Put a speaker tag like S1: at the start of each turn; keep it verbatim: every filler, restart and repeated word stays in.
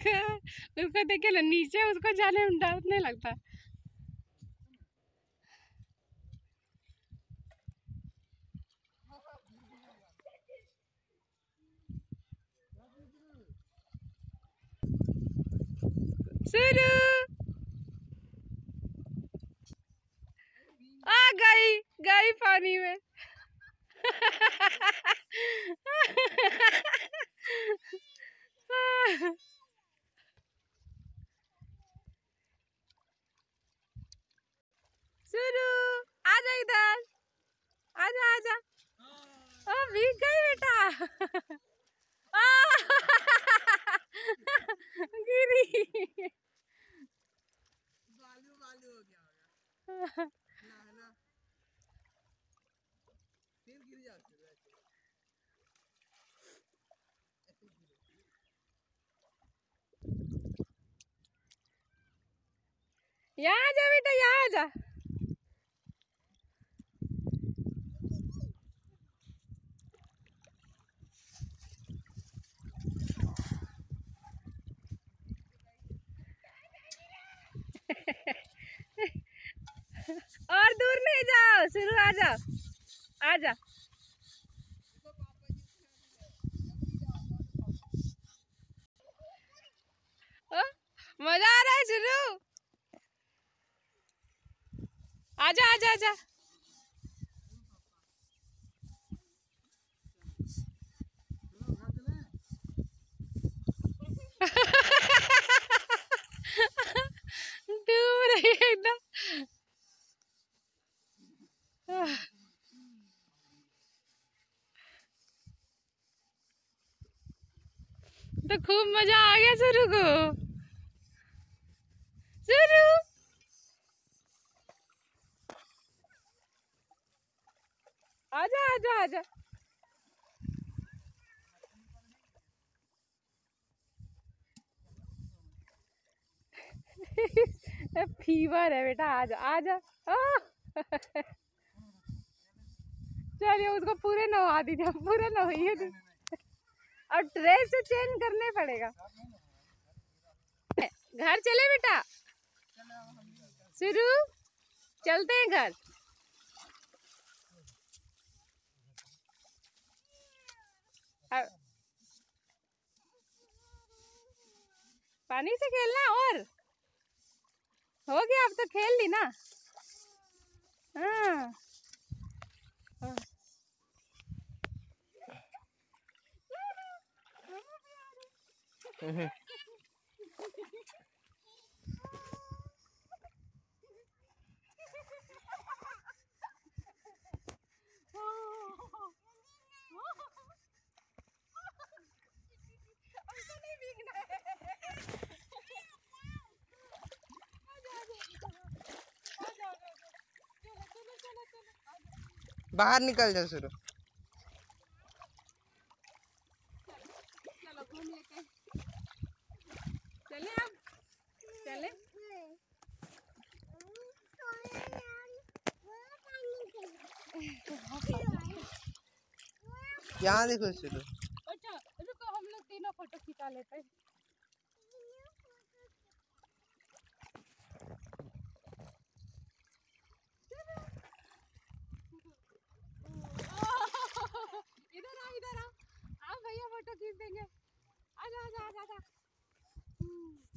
S1: उसको देखे ना नीचे, उसको जाने में डर नहीं लगता। शुरू आ गई गई पानी में। शुरू आजा इधर, आजा आजा। ओ भीग गई बेटा। गिरी।
S2: बालू बालू हो गया होगा ना ना, फिर गिर जाते हैं ऐसे गिरे।
S1: यहाँ आजा बेटा, यहाँ आजा। और दूर नहीं जाओ, शुरू आ जाओ, आ जा। मजा आ रहा है शुरू, आजा आजा आजा। डूब रही है एकदम। तो खूब मजा आ गया शुरू को। शुरू आजा आजा आजा। फीवर है बेटा, आजा आजा। चलिए उसको पूरे नहा दीजिए, पूरे नहाइए दी। और ड्रेस से चेंज करने पड़ेगा। घर चले बेटा, शुरू चलते हैं घर। पानी से खेलना और हो गया, अब तो खेल ली ना। हाँ
S2: बाहर निकल जा शुरू।
S1: चलो घूम लेते, चले अब चले।
S2: यहाँ देखो शुरू।
S1: अच्छा रुको, हम लोग तीनों फोटो खिंचा लेते हैं। इधर आ इधर आ, आप भैया फोटो खींच देंगे। आजा आजा आजा आजा।